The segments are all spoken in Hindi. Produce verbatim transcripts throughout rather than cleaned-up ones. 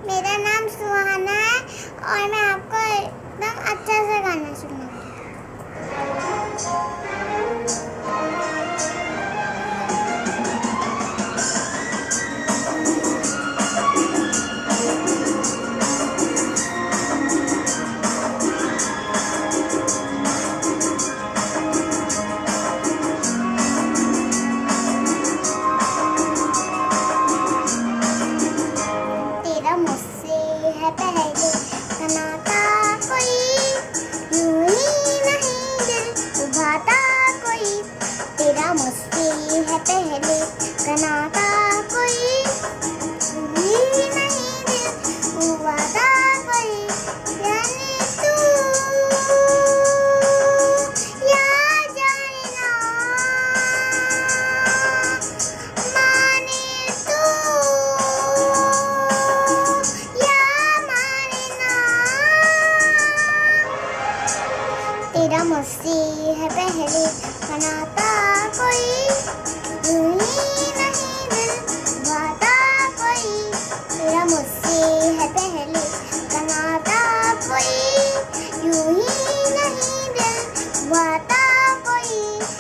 मेरा नाम सुहाना है और मैं आपको एकदम अच्छा सा गाना सुनाऊंगी। तेरा मुझसे है पहले का नाता, कोई यूं ही नहीं दिल लुभाता कोई। तेरा मुझसे है पहले का नाता, कोई यूं ही नहीं दिल लुभाता कोई। जाने तू या जाने ना, माने तू तेरा मुझसे है पहले का नाता, कोई यूं ही नहीं दिल लुभाता कोई। तेरा मुझसे है पहले का नाता, कोई यूं ही नहीं दिल लुभाता कोई।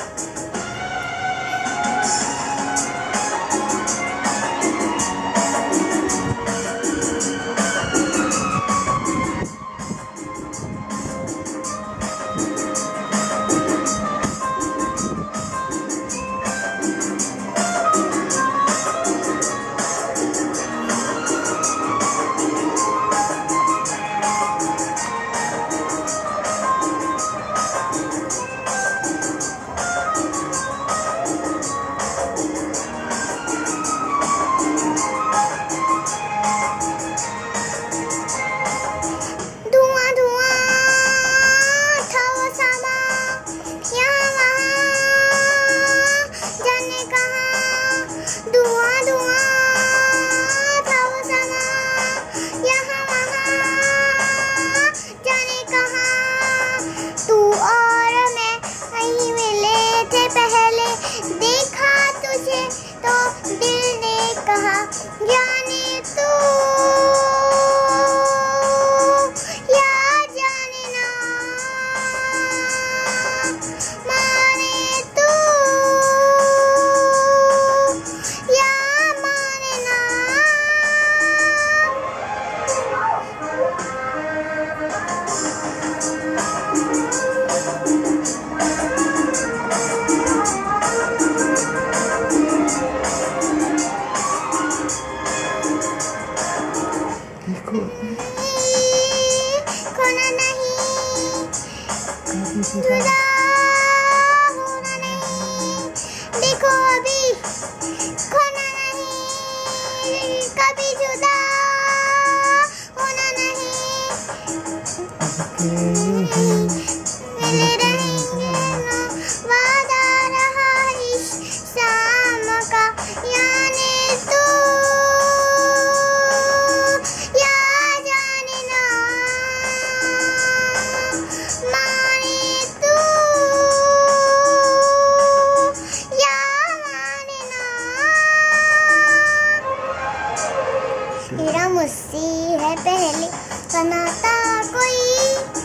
खोना नहीं, जुदा होना नहीं, देखो अभी खोना नहीं, कभी जुदा होना नहीं। मिले रहेंगे ना, वादा रहा इस शाम का, यानी तू तेरा मुझसे है पहले का नाता, कोई